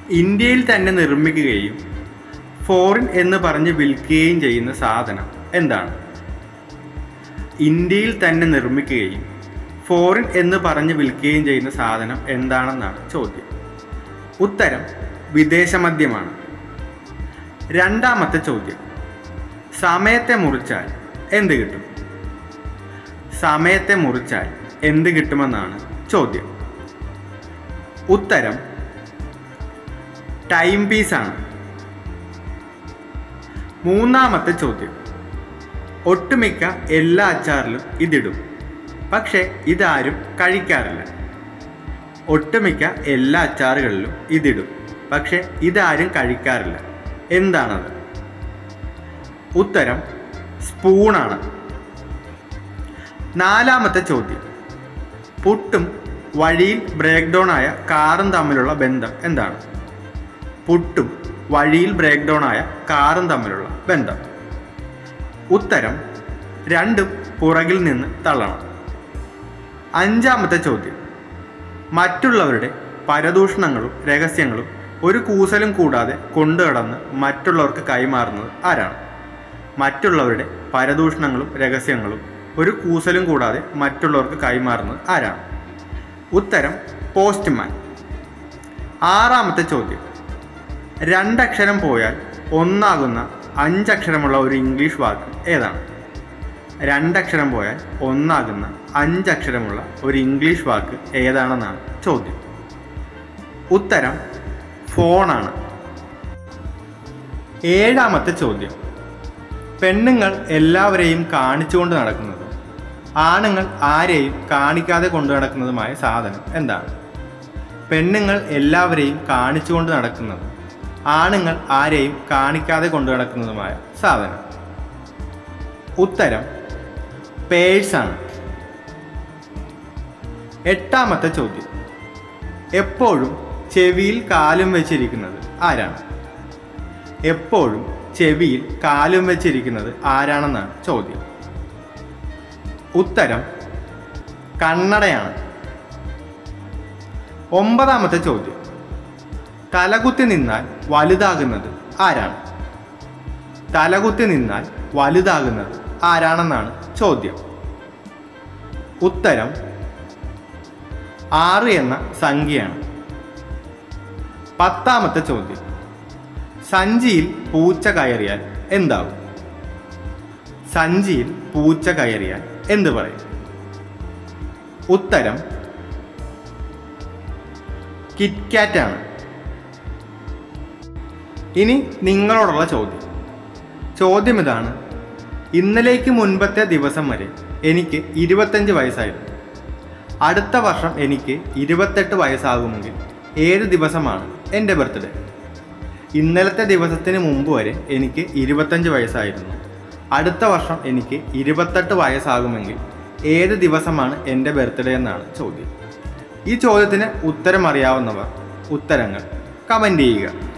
ഇന്ത്യയിൽ തന്നെ നിർമ്മിക്കുകയും ഫോറിൻ എന്ന് പറഞ്ഞ് വിൽക്കുകയും ചെയ്യുന്ന സാധനം എന്താണ്? ഇന്ത്യയിൽ തന്നെ നിർമ്മിക്കുകയും ഫോറിൻ എന്ന് പറഞ്ഞ് വിൽക്കുകയും ചെയ്യുന്ന സാധനം എന്താണെന്നാണ് ചോദ്യം. ഉത്തരം വിദേശ മദ്യമാണ്. രണ്ടാമത്തെ ചോദ്യം, സമയത്തെ മുറിച്ചാൽ എന്ത് കിട്ടും? സമയത്തെ മുറിച്ചാൽ എന്ത് കിട്ടുമെന്നാണ് ചോദ്യം. ഉത്തരം ടൈം പീസാണ്. മൂന്നാമത്തെ ചോദ്യം, ഒട്ടുമിക്ക എല്ലാ അച്ചാറിലും ഇതിടും, പക്ഷേ ഇതാരും കഴിക്കാറില്ല. ഒട്ടുമിക്ക എല്ലാ അച്ചാറുകളിലും ഇതിടും, പക്ഷേ ഇതാരും കഴിക്കാറില്ല. എന്താണത്? ഉത്തരം സ്പൂണാണ്. നാലാമത്തെ ചോദ്യം, പുട്ടും വഴിയിൽ ബ്രേക്ക് ഡൗൺ ആയ കാറും തമ്മിലുള്ള ബന്ധം എന്താണ്? പുട്ടും വഴിയിൽ ബ്രേക്ക് ഡൗൺ ആയ കാറും തമ്മിലുള്ള ബന്ധം. ഉത്തരം രണ്ടും പുറകിൽ നിന്ന് തള്ളണം. അഞ്ചാമത്തെ ചോദ്യം, മറ്റുള്ളവരുടെ പരദൂഷണങ്ങളും രഹസ്യങ്ങളും ഒരു കൂസലും കൂടാതെ കൊണ്ടുകടന്ന് മറ്റുള്ളവർക്ക് കൈമാറുന്നത് ആരാണ്? മറ്റുള്ളവരുടെ പരദൂഷണങ്ങളും രഹസ്യങ്ങളും ഒരു കൂസലും കൂടാതെ മറ്റുള്ളവർക്ക് കൈമാറുന്നത് ആരാണ്? ഉത്തരം പോസ്റ്റ്മാൻ. ആറാമത്തെ ചോദ്യം, രണ്ടക്ഷരം പോയാൽ ഒന്നാകുന്ന അഞ്ചക്ഷരമുള്ള ഒരു ഇംഗ്ലീഷ് വാക്ക് ഏതാണ്? രണ്ടക്ഷരം പോയാൽ ഒന്നാകുന്ന അഞ്ചക്ഷരമുള്ള ഒരു ഇംഗ്ലീഷ് വാക്ക് ഏതാണെന്നാണ് ചോദ്യം. ഉത്തരം ഫോണാണ്. ഏഴാമത്തെ ചോദ്യം, പെണ്ണുങ്ങൾ എല്ലാവരെയും കാണിച്ചുകൊണ്ട് നടക്കുന്നതും ആണുങ്ങൾ ആരെയും കാണിക്കാതെ കൊണ്ടു നടക്കുന്നതുമായ സാധനം എന്താണ്? പെണ്ണുങ്ങൾ എല്ലാവരെയും കാണിച്ചുകൊണ്ട് നടക്കുന്നതും ആണുങ്ങൾ ആരെയും കാണിക്കാതെ കൊണ്ടു നടക്കുന്നതുമായ സാധനം. ഉത്തരം പേഴ്സാണ്. എട്ടാമത്തെ ചോദ്യം, എപ്പോഴും ചെവിയിൽ കാലും വെച്ചിരിക്കുന്നത് ആരാണ്? എപ്പോഴും ചെവിയിൽ കാലും വെച്ചിരിക്കുന്നത് ആരാണെന്നാണ് ചോദ്യം. ഉത്തരം കണ്ണടയാണ്. ഒമ്പതാമത്തെ ചോദ്യം, തലകുത്തി നിന്നാൽ വലുതാകുന്നത് ആരാണ്? തലകുത്തി നിന്നാൽ വലുതാകുന്നത് ആരാണെന്നാണ് ചോദ്യം. ഉത്തരം 6 എന്ന സംഖ്യയാണ്. പത്താമത്തെ ചോദ്യം, സഞ്ചിയിൽ പൂച്ച കയറിയാൽ എന്താവും? സഞ്ചിയിൽ പൂച്ച കയറിയാൽ എന്ത് പറയും? ഉത്തരം കിറ്റ്കാറ്റാണ്. ഇനി നിങ്ങളോടുള്ള ചോദ്യം ഇതാണ്. ഇന്നലേക്ക് മുൻപത്തെ ദിവസം വരെ എനിക്ക് 25 വയസ്സായിരുന്നു. അടുത്ത വർഷം എനിക്ക് 28 വയസ്സാകുമെങ്കിൽ ഏത് ദിവസമാണ് എൻ്റെ ബർത്ത്ഡേ? ഇന്നലത്തെ ദിവസത്തിന് മുമ്പ് വരെ എനിക്ക് 25 വയസ്സായിരുന്നു. അടുത്ത വർഷം എനിക്ക് 28 വയസ്സാകുമെങ്കിൽ ഏത് ദിവസമാണ് എൻ്റെ ബർത്ത്ഡേ എന്നാണ് ചോദ്യം. ഈ ചോദ്യത്തിന് ഉത്തരം അറിയാവുന്നവർ ഉത്തരങ്ങൾ കമൻറ്റ് ചെയ്യുക.